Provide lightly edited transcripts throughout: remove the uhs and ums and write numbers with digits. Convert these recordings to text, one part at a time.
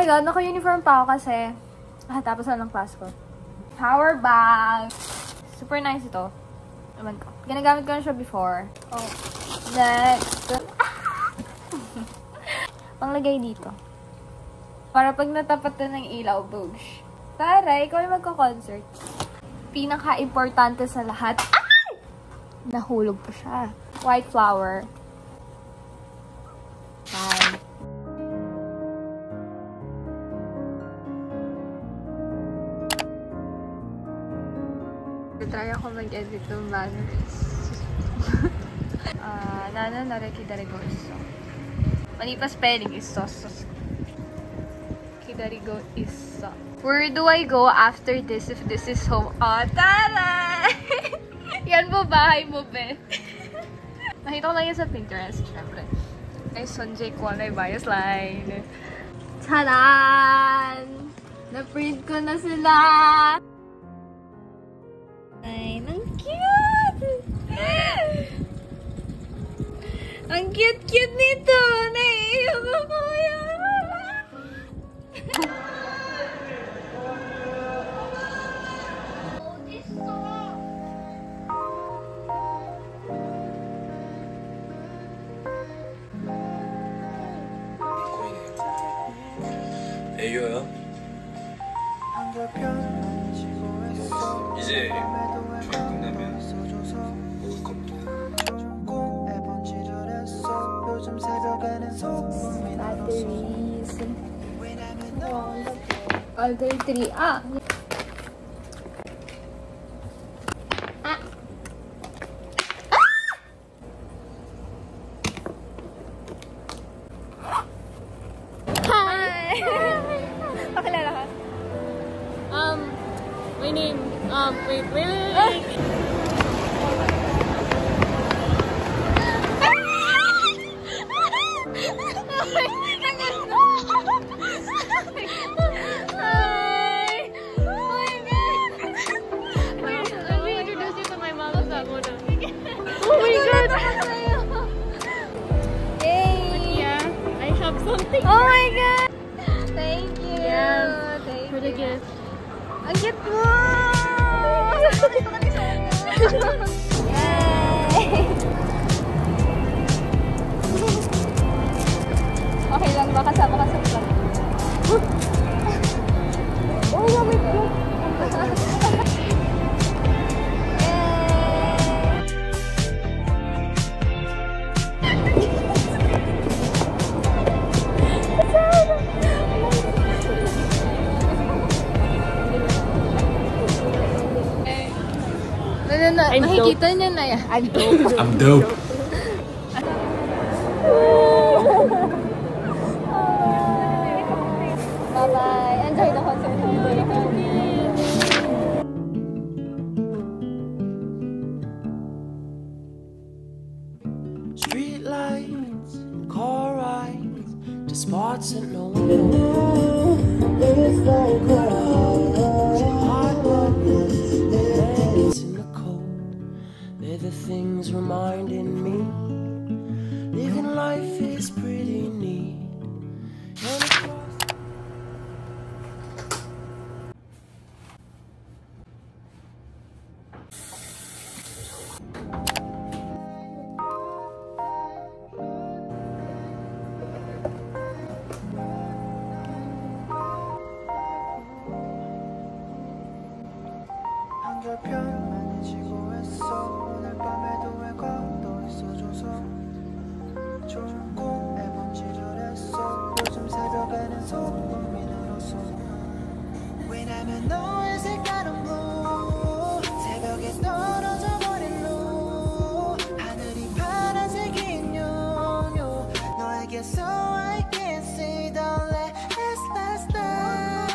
my God, naka-uniform pa ako kasi tapos na ng class ko. Power bank! Super nice ito. Naman ko. Ginagamit ko na siya before. Oh. Next. Panglagay dito. Para pag natapat na ng ilaw, boosh. Tara, ikaw ay magko-concert. Pinaka-importante sa lahat. Ay! Nahulog pa siya. White flower. Bye. Try ako mag-edit ng manners. Nana Narekidarigo iso. Mali pa spelling is sos. Kidarigo iso. Where do I go after this if this is home? Tara! Yan mo, bahay mo, be. Nakita ko lang yan sa Pinterest, syempre. Ay, Sonjay Kwalay Bias Line. Taran! Na-print ko na sila! Ay, ang cute! Ang cute-cute nito! Naiiyak ako yan! 애교야? 이제 저희 끝나면 먹을 겁니다. Other three. Pakilala ka? My name, wait. Something. Oh my God! Thank you! Yes, thank for the you. gift. Ang cute mo! Yay! Okay lang ba? Kasama ka sa vlog. Oh, wait lang. Nakikita niya na yan. I'm dope. Bye-bye. Enjoy the concert. Street lights, car rides, to spots that no one knows. It's like what hard work, blankets in the cold. They're the things reminding me living life is pretty neat. 한결편만이 지고했어. 오늘 밤에도 왜가 또 있어줘서 좋은 꿈 매번 지절했어. 요즘 새벽에는 소금이 늘었어. 왜냐면 너의 색깔은 blue. 새벽에 떨어져 버린 blue. 하늘이 파란색인 요요. 너에게서 I can see the last night.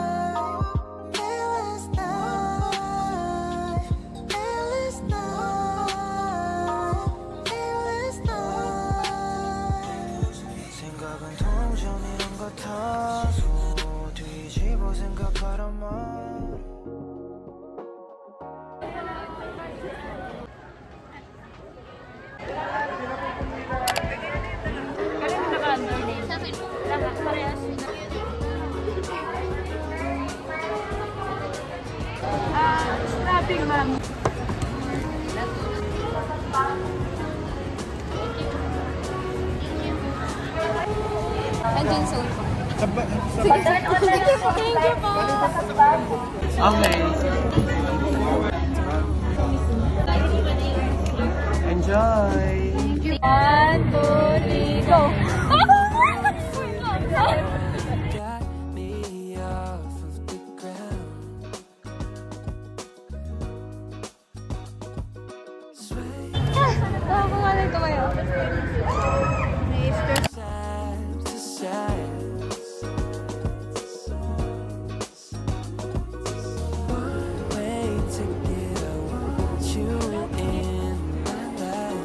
생각은 동전이란 것 같아서 뒤집어 생각하란 말. natin, ma'am. Andiyan sa ulo. Thank you po. Okay. Enjoy! 1, 2, 3, go! Got me off of the ground. Sway Ako nga lang tumayo. side to side. One way ticket, I want you in my life.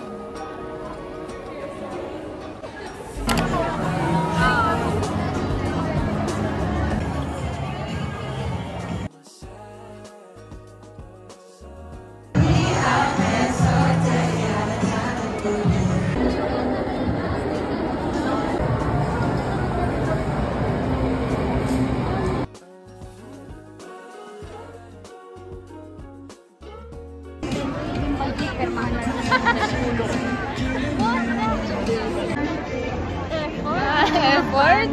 Effort?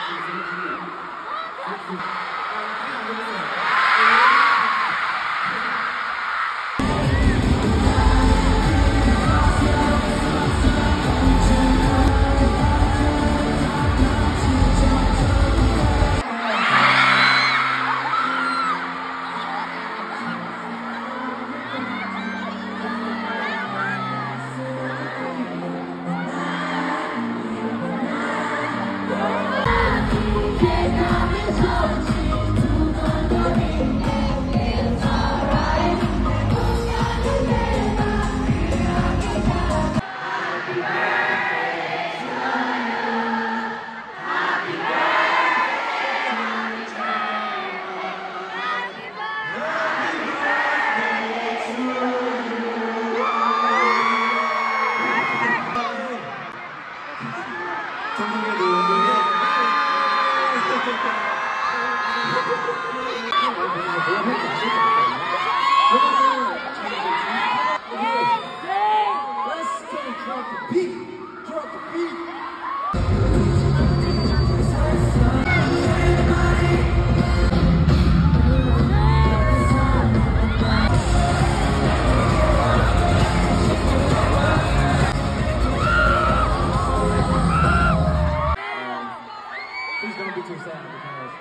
Please don't be too sad because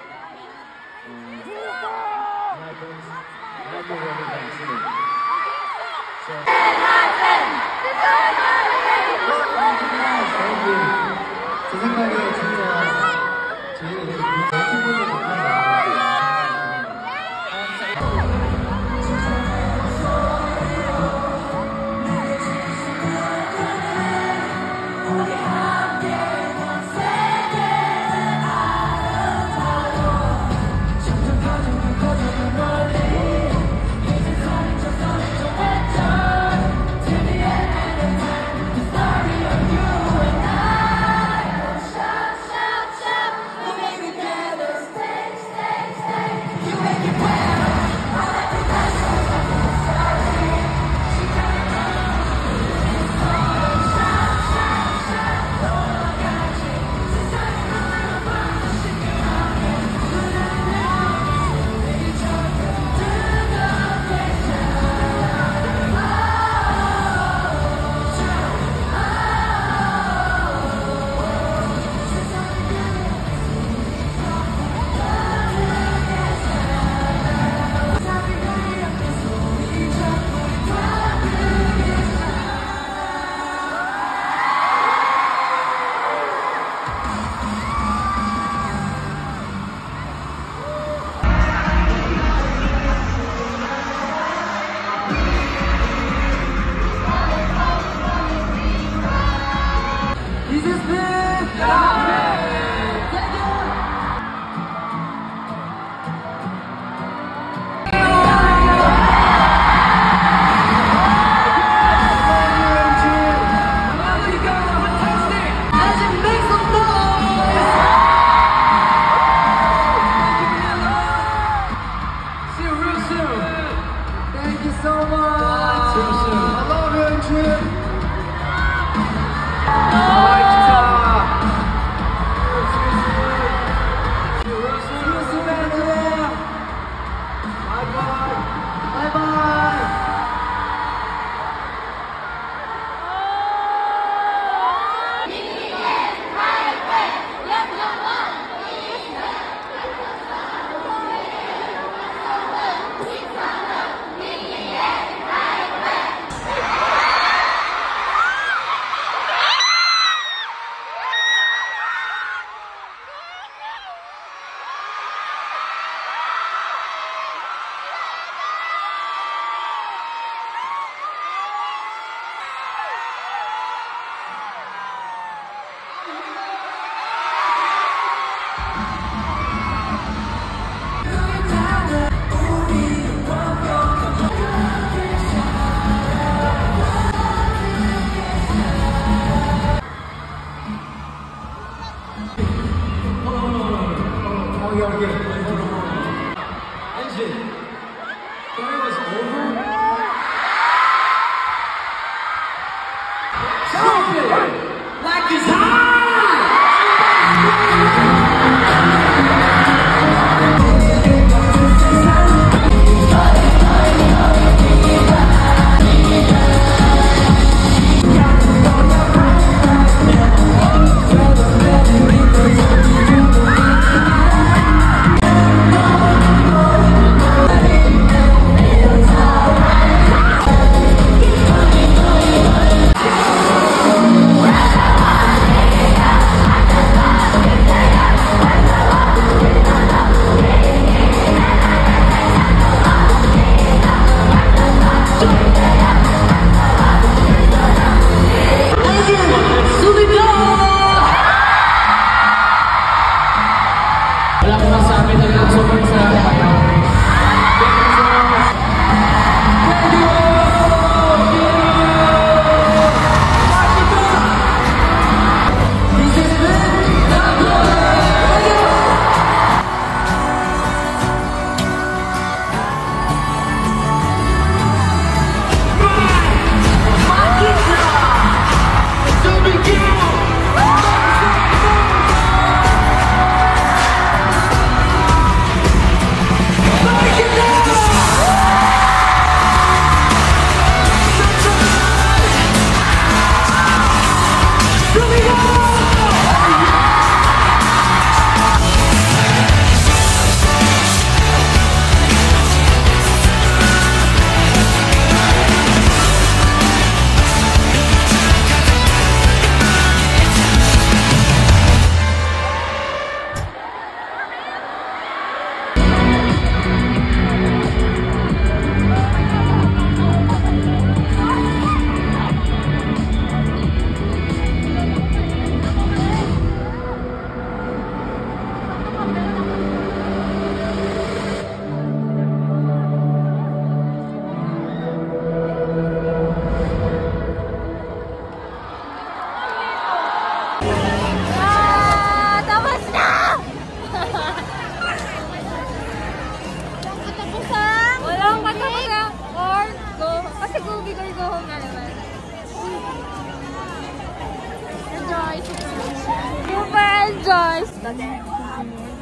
my brother is singing. So, thank you. 제 생각에 진짜 저희가 되게 기분이 좋은 것 같아요. Like it's hot!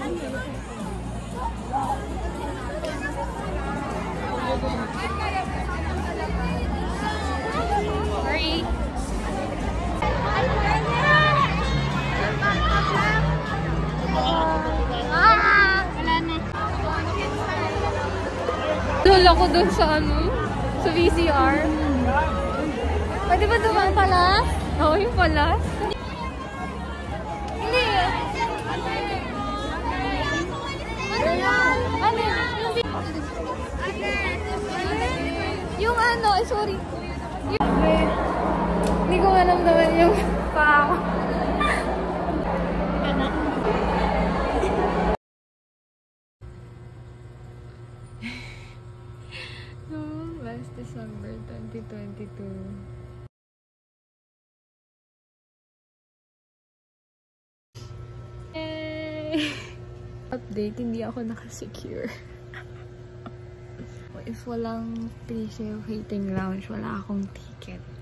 Sorry. Lola ko dun sa sa VCR. Pwede ba dumang pala? Oo, yung pala. Hindi. Ano? Yung sorry. Hindi ko alam naman yung paa ko. Last December 2022. Yay! Update, hindi ako nakasecure. If walang pre-sale waiting lounge, wala akong ticket.